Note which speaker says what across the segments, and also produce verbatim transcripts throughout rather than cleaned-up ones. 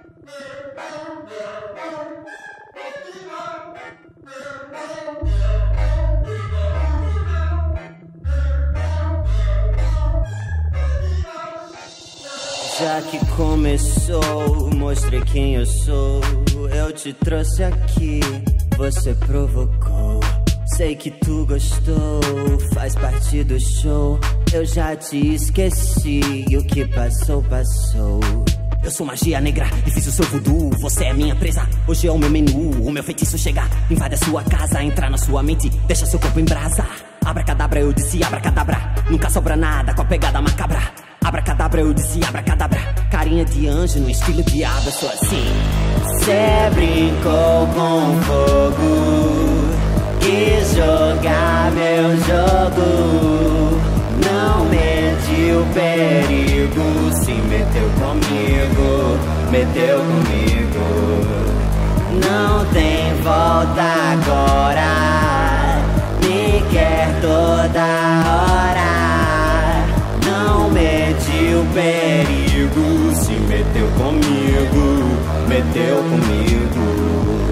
Speaker 1: Já que começou, mostrei quem eu sou. Eu te trouxe aqui, você provocou. Sei que tu gostou, faz parte do show. Eu já te esqueci, e o que passou, passou. Eu sou magia negra e fiz o seu voodoo. Você é minha presa, hoje é o meu menu. O meu feitiço chega, invade a sua casa, entra na sua mente, deixa seu corpo em brasa. Abracadabra, eu disse abracadabra. Nunca sobra nada com a pegada macabra. Abracadabra, eu disse abracadabra. Carinha de anjo no estilo diabo, eu sou assim. Cê brincou com fogo, quis jogar meu jogo. Não mediu perigo, se meteu comigo, meteu comigo. Não tem volta agora, me quer toda hora. Não mediu perigo, se meteu comigo, meteu comigo.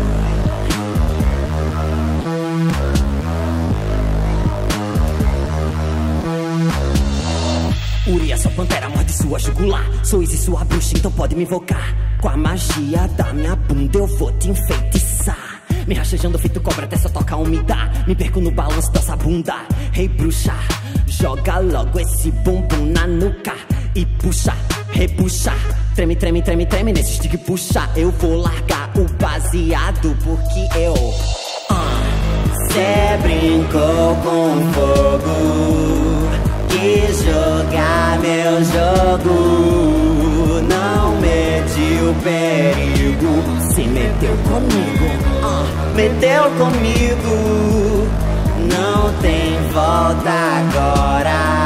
Speaker 1: Urias, sua pantera, morde sua jugular. Sou Izzy, sua bruxa, então pode me invocar. Com a magia da minha bunda eu vou te enfeitiçar. Me rachejando feito cobra até só toca umidar. Me perco no balanço dessa bunda. Rei bruxa, joga logo esse bumbum na nuca e puxa, repuxa. Treme, treme, treme, treme nesse stick, puxa. Eu vou largar o baseado porque eu uh, Cê brincou com fogo, quis jogar meu jogo. Não mediu perigo, se meteu comigo, uh, meteu comigo. Não tem volta agora,